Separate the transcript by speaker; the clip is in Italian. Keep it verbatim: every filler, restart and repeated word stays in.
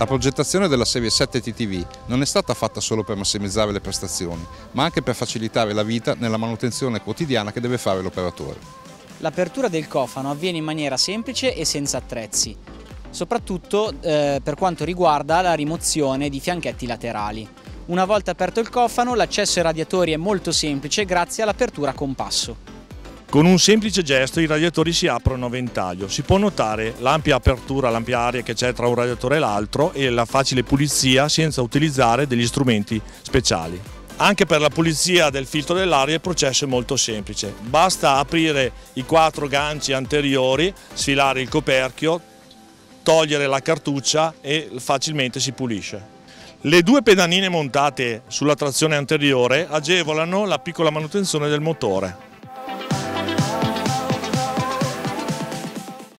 Speaker 1: progettazione della serie sette T T V non è stata fatta solo per massimizzare le prestazioni, ma anche per facilitare la vita nella manutenzione quotidiana che deve fare l'operatore.
Speaker 2: L'apertura del cofano avviene in maniera semplice e senza attrezzi, soprattutto eh, per quanto riguarda la rimozione di fianchetti laterali. Una volta aperto il cofano, l'accesso ai radiatori è molto semplice grazie all'apertura a compasso.
Speaker 3: Con un semplice gesto i radiatori si aprono a ventaglio. Si può notare l'ampia apertura, l'ampia aria che c'è tra un radiatore e l'altro e la facile pulizia senza utilizzare degli strumenti speciali. Anche per la pulizia del filtro dell'aria il processo è molto semplice. Basta aprire i quattro ganci anteriori, sfilare il coperchio, togliere la cartuccia e facilmente si pulisce. Le due pedannine montate sulla trazione anteriore agevolano la piccola manutenzione del motore.